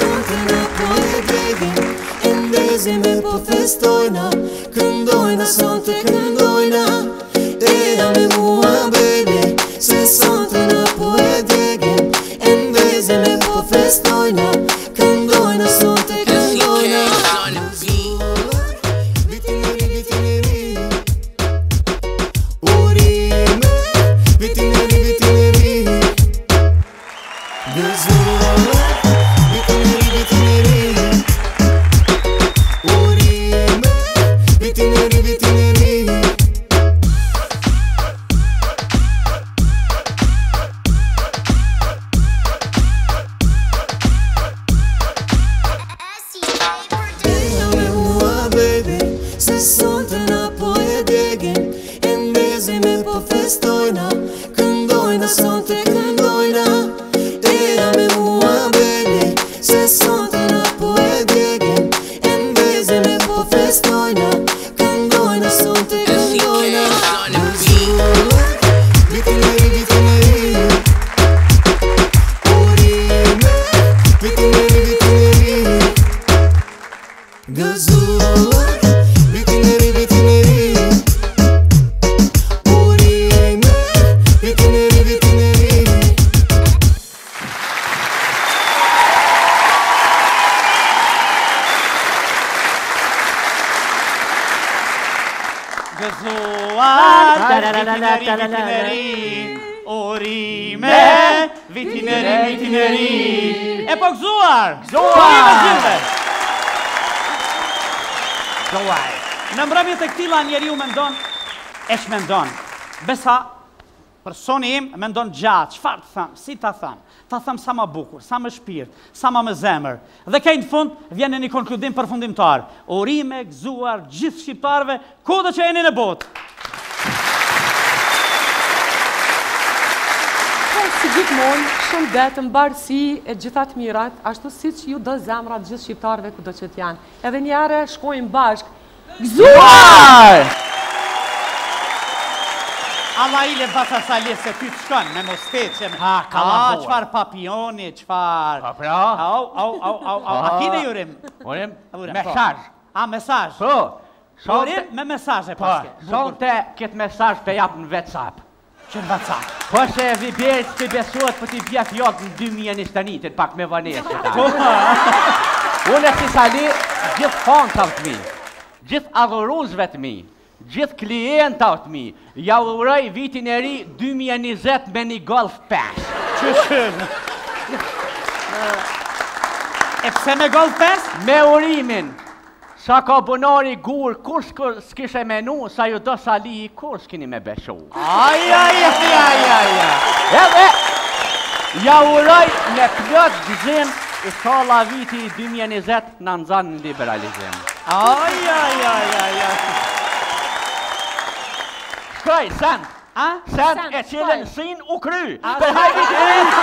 sonte na po e djegim e ndezime po festojna, këndojna sonte këndojna, eja me mua baby, se sonte na po e djegim e ndezime po festojna, këndojna sonte këndojna. Se sonte na po e djegim e ndezime po festojna, këndojna sonte këndojna, eja me mua baby, se sonte na po e djegim e ndezime po festojna, këndojna sonte këndojna. Gëzuar Orime, vitineri. E po gëzuar! Gëzuar! Në mbrëmjet e këtilla njeriu mendon, esh mendon. Besa, personi im mendon gjatë, çfarë të them, si ta them? Ta them sa më bukur, sa më shpirt, sa më me zemër. Dhe kej në fund vjen një konkludim përfundimtar. Orime, gëzuar gjithë shqiptarëve, kudo që jeni në botë. Si gjithmonë, shumë detë, mbarësi e gjithat mirat, ashtu si që ju do zemrat gjithë shqiptarëve ku do që t'janë. Edhe njëre shkojmë bashkë. Gëzuar! Ama ile basa sali se ty të shkon, me mosteqe, qfar papioni, qfar... Pra? A kine jurim? Urim, mesazh. A, mesazh? Po. Urim me mesazhe paske. Sonte këtë mesazh të japë në WhatsApp. Që në WhatsApp? Po se vibjerës të besuat për t'i bjef jotë në 2021, pak me vanesë. Unë e si sali gjithë fantav të mi, gjithë adhuruzve të mi, gjithë klientav të mi, ja uroj vitin e ri 2020 me një Golf 5. Që shumë? E pse me Golf 5? Me urimin. Sa ka bunari gur, kur s'kishe menu, sa ju do sali, kur s'kini me beshu. Aja. Edhe, ja uroj me plot gëzim, i shala viti 2020 në nëzan në liberalizim. Aja. Shkoj, sen. Sen e cilën sin u kry. Për hajt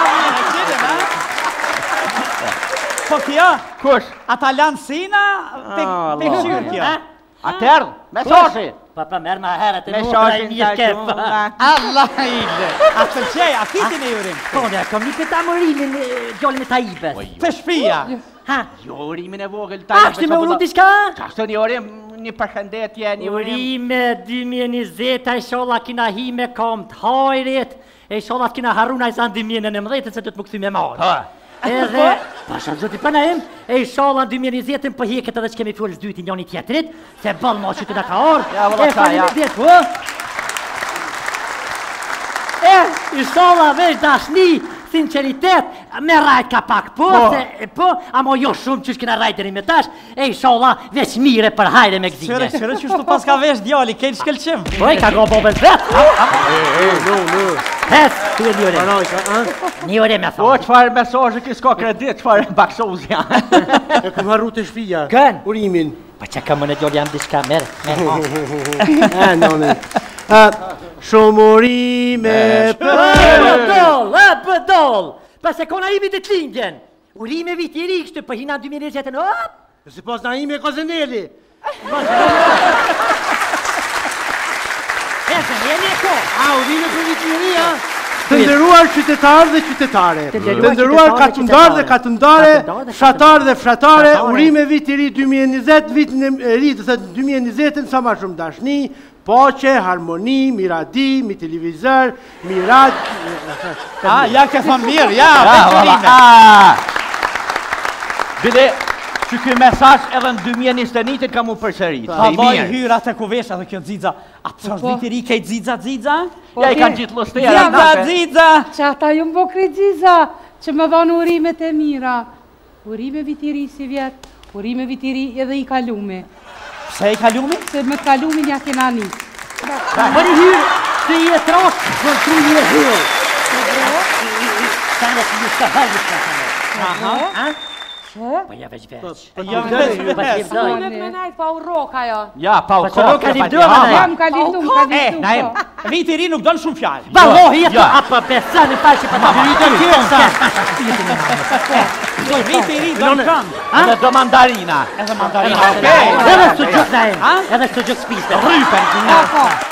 Po kjo? Kush? Ata lanë sina të këshyrë kjo? Atër, mesazhi. Pa merë ma herët e nuk e mirë kef. Allah ille. A të qej, a kitin e jurim? Po, ne, kom një këta mërimin gjolin e Taibes. Të shpia? Ha? Jo, urimin e vogël Taibes. Ashtë me unu tishka? Qashtë një urim, një përshëndetje, një urim. Urime 2020, e sholla kina hi me kom të hajrit, e sholla kina haruna i zanë 2019, se të të më këthy me marë. Edhe, pasha zoti përna im, e i shala në 2020 për heket edhe që kemi fjollës dyti njoni tjetërit, se bëllë ma që të da ka orë, e faleminderit, po? E, i shala veç dashni, sinceritet, me rajt ka pak, po, amo jo shumë që shkina rajt deri me tash, e i shala veç mire për hajre me gzime. Qërë që shtu pas ka vesh djali, kejtë shkelqim. Po, i ka go bobel vetë. Hes, tu e një ore. Një ore me thonë. Po, qëfar mesazhe ki s'ka kredit, qëfar baksuz janë. E këm harru të shpija. Kën? Urimin. Pa që ka më në gjolë jam dishka merë. Noni. Shumë urime Pëdol! Pa se kona imi të t'lindjen. Urime viti i rikshtë, për hina 2020, hop! Si pas na ime ka zëneli. E zëneli e ko. A, urime për viti i ri, ha? Të nderuar qytetarë dhe qytetare, Të nderuar të nderuar qytetarë dhe katundar dhe katundare, katundar dhe fshatar dhe fshatare, fshatare. urime viti ri 2020, vitin e ri të thëtë 2020-ën sa ma shumë dashni, paqe, harmoni, miradi, mi televizor, mirad... Ja ke thonë mirë, ja, Bile, që ky mesazh edhe në 2021 ka mu përsërit. Pa vaj hyra të kuvesha dhe kjo Xixa. A të është viti ri kejt Xixa? Ja i kanë gjithë lostera. Xixa! Që ata ju më bokri Xixa, që më dhanë urimet e mira. Urime vitiri si vjetë, urime vitiri edhe i kalume. Pse i kalume? Se me kalumin ja kena një. Bëri hyrë, të i e trokë, për të i e hyrë. Sa në të një të hajë të hajë. Po ja veç veç. Unë me najtë pa u roka jo. Ja, pa u Po që roka kokë. lipdojnë, ne. Jam ka liftu, më ka liftu. Naim, viti ri nuk donë shumë fjallë. Vallohi, jetë apa besani fashi pa të Viti ri donë këmë. Edhe do mandarina. Edhe mandarina. Edhe së gjëk na e, edhe së gjëk spiste. Rypen.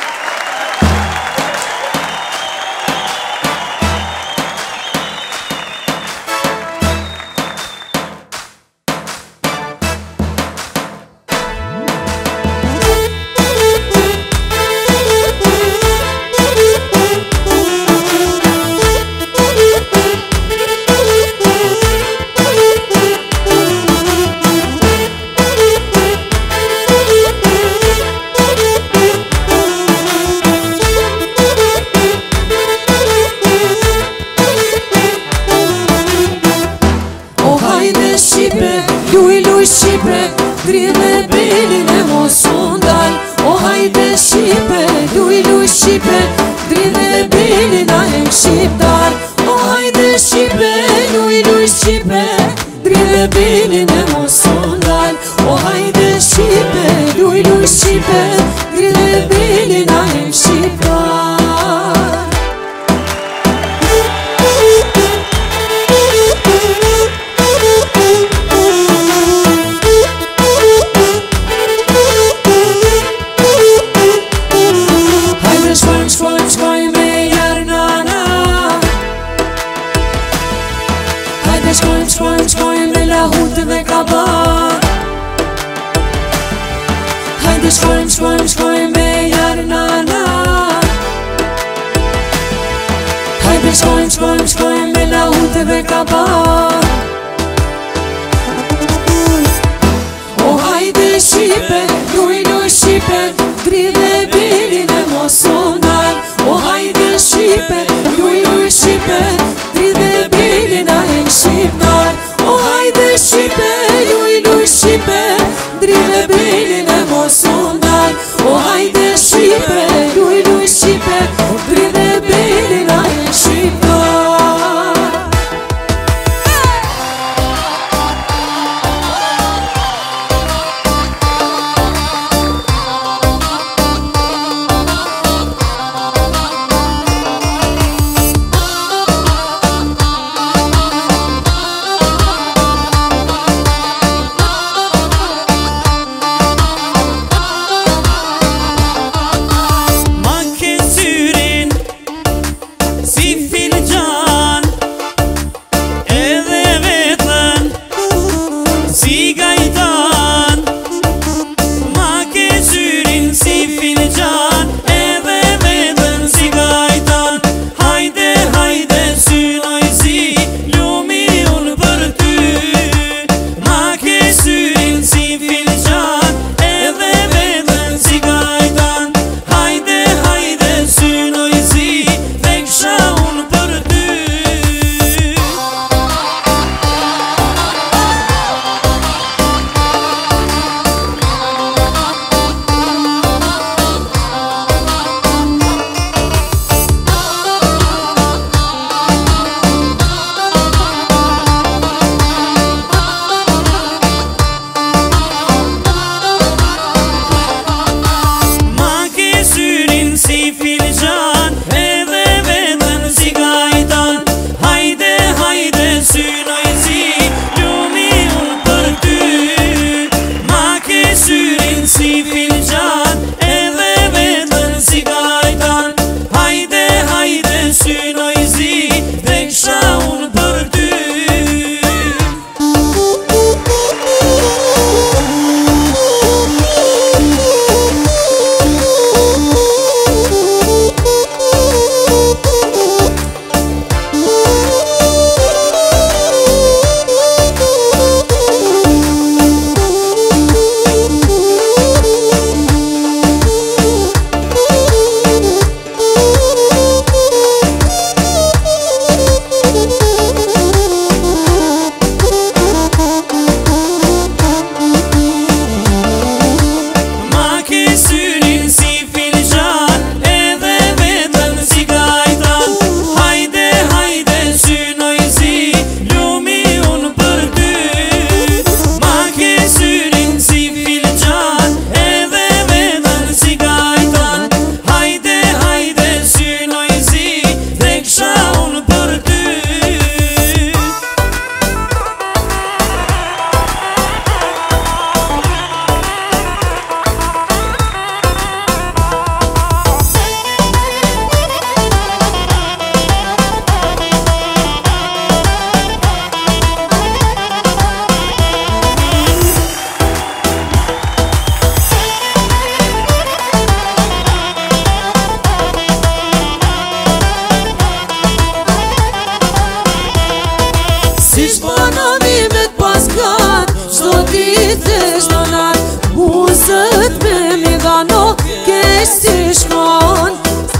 Drine belin e mos undal. O hajde Shqipe, luj Shqipe, drine belin a e shqiptar. O hajde Shqipe, luj Shqipe, drine belin e mos undal. O hajde Shqipe, luj Shqipe, drine belin a e shqiptar. Shkojmë me lahute dhe kabar. Hajde shkojmë me jarnana. Hajde shkojmë me lahute dhe kabar. O hajde Shqipe, luj Shqipe, drine belin e mos undal. O hajde Shqipe, luj Shqipe, drine belin a e shqiptar. O hajde Shqipe, luj Shqipe, drine belin e mos undal. O hajde Shqipe, luj Shqipe, drine belin a e shqiptar. si shkon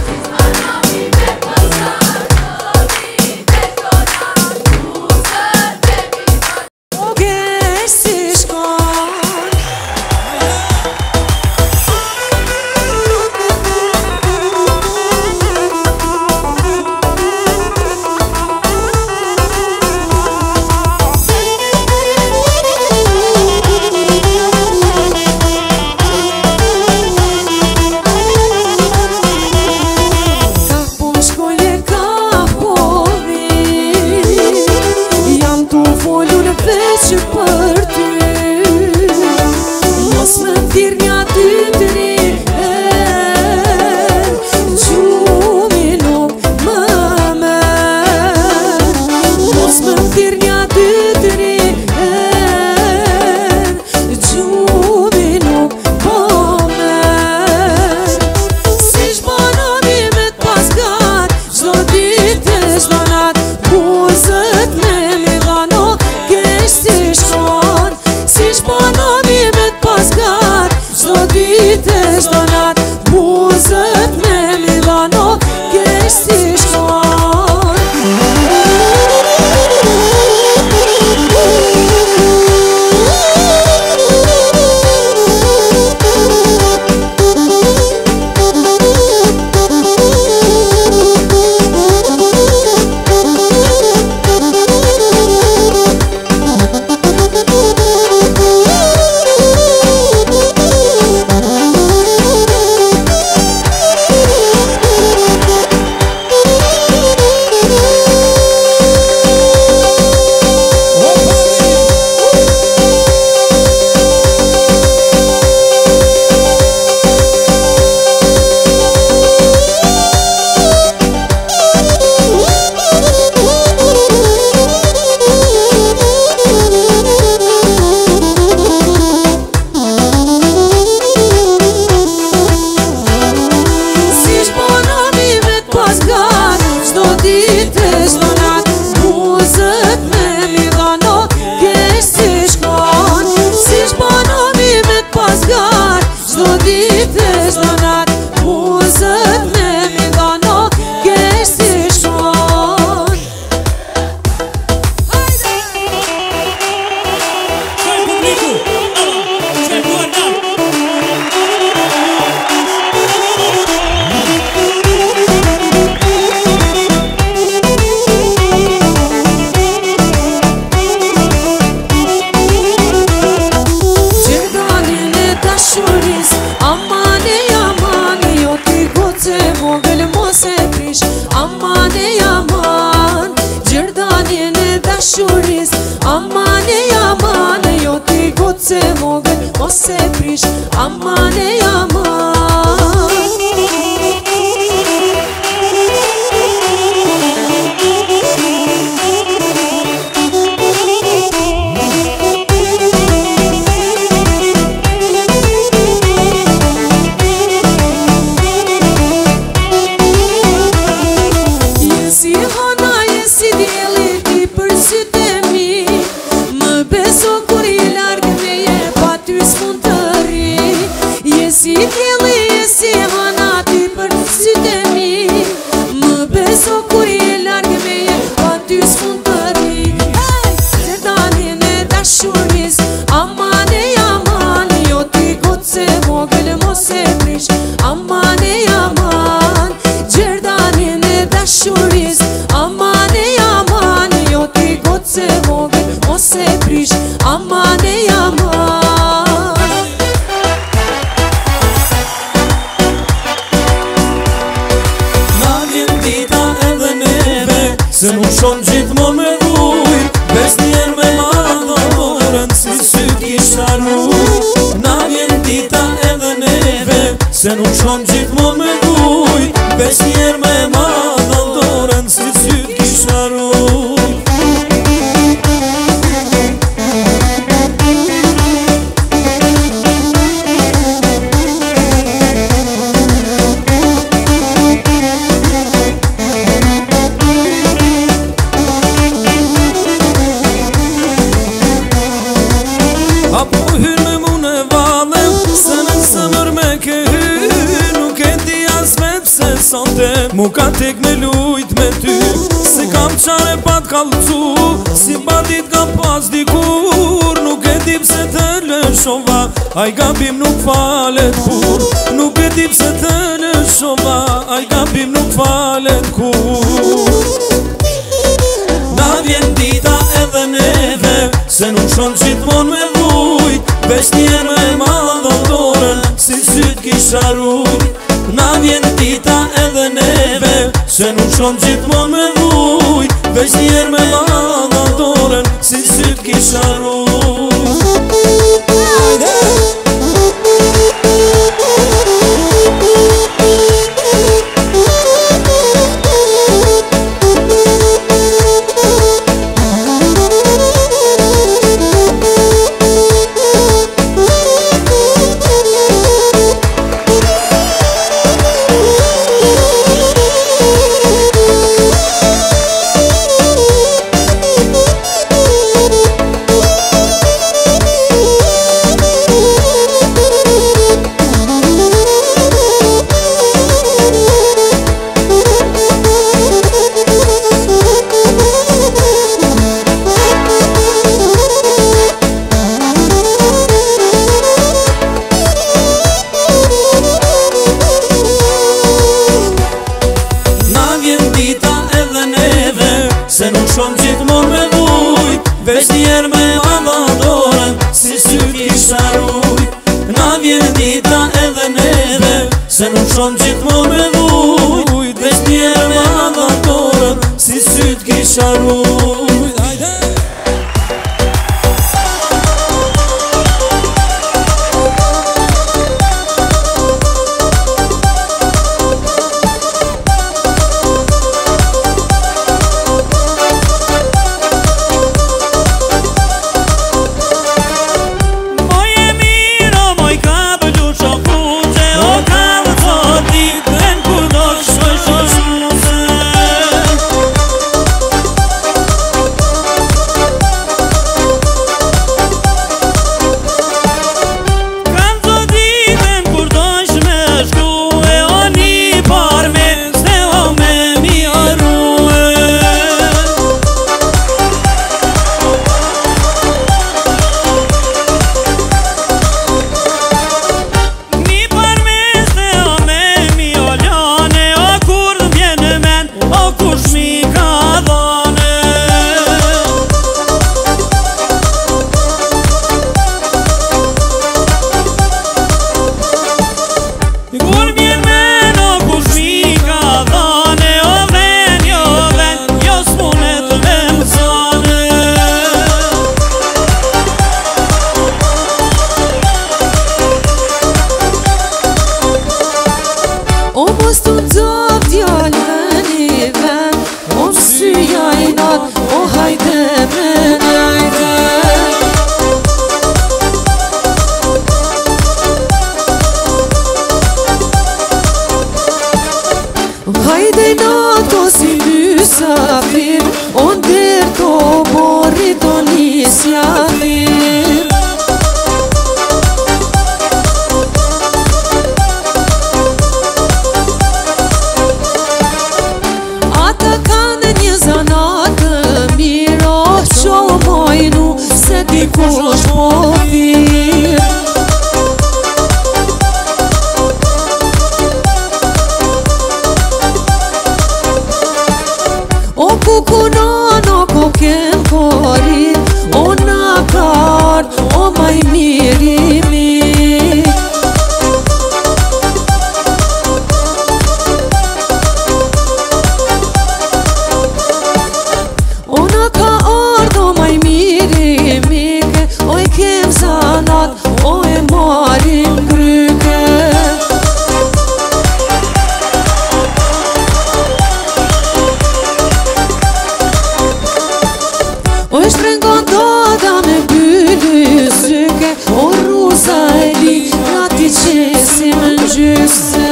Se nuk shon gjithmonë me ujt, veç njerë me madhorën, si sy kisha rujt. Na vjen dita edhe neve, se nuk shon gjithmonë me ujt, veç njerë me madhorën, si sy kisha rujt. Apo hyrë me mu në valem, se në sëmër me ke hyrë, nuk e Mu ka tek me lujt me ty Se kam qare pat kalcu Si bandit kam pas dikur Nuk e di pse të lëshova Aj gabim nuk falet kur Nuk e di pse të lëshova Aj gabim nuk falet kur Na vjen dita edhe neve Se nuk shon gjithmon me vujt Veç njerë me madho dorën Si syt kisha rujt Na vjen dita edhe neve Se nuk shon gjithmon me vujt Veç njerë me madho dorën Si syt kisha rujt Se nuk shon gjithmon me vujt Veç njerë me madhadorën Si syt kisha rujt Na vjen dita edhe neve Se nuk shon gjithmon me vujt Veç njerë me madhadorën Si syt kisha rujt Hajde nato si mysafir O ndër to borri to nisjavir Ata kanë një zanat të miro Qo mojnu se dikush po vir Kukunono ko kem kori O nakard, o maj mirimi O nakard, o maj mirimi O I kem zanat, o e marim gryke O e shtrëngon dada me byly syke O ruza e li nga ti qesim në gjyse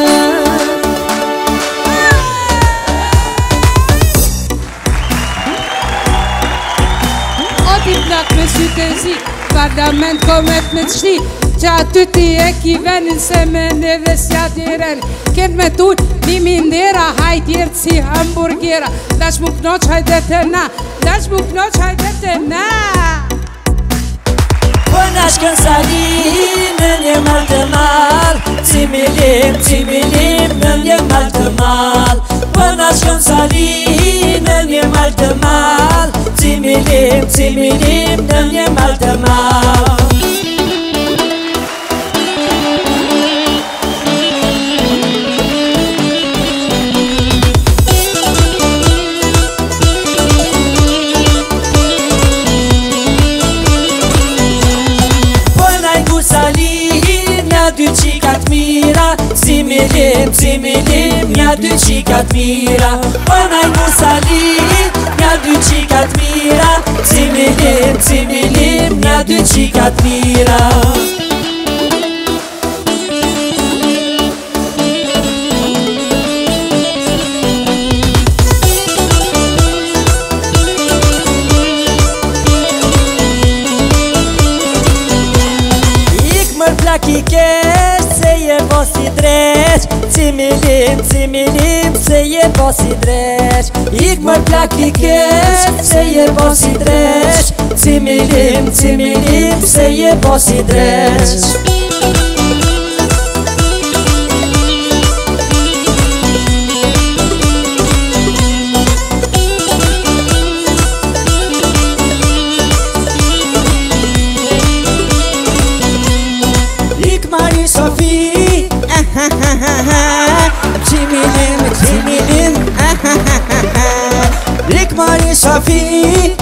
O ti plak me syte zi Parlament komet me të shni që aty ti e ki venin se me neve si atjeren. Këtë me tull, nimi ndera, hajtjertë si hamburgera. Dash mu knoq hajde të na, dash mu knoq hajde të na. Până când salim, în e maltă mal, Țimilim, țimilim, în e maltă mal. Până când salim, în e maltă mal, Țimilim, țimilim, în e maltă mal. Mi-aduci Catmira, Țimilim, țimilim, mi-aduci Catmira. Până-i Musalim, mi-aduci Catmira, Țimilim, țimilim, mi-aduci Catmira. Se je vosi dreć, Țimilim, țimilim, se je vosi dreć. Ik mă plac ikes, se je vosi dreć, Țimilim, țimilim, se je vosi dreć. Sofie, Țimilim, țimilim, Rick Mari Sofie,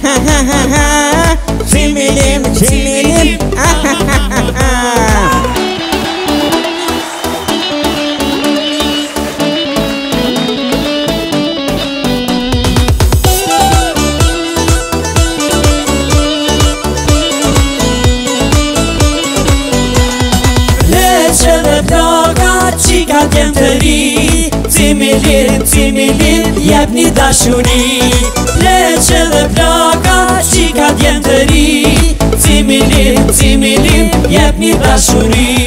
Țimilim, țimilim, Cica de-mi tări, Țimilim, țimilim, jep-ni dashuri. Plece dhe plaka, cica de-mi tări, Țimilim, țimilim, jep-ni dashuri.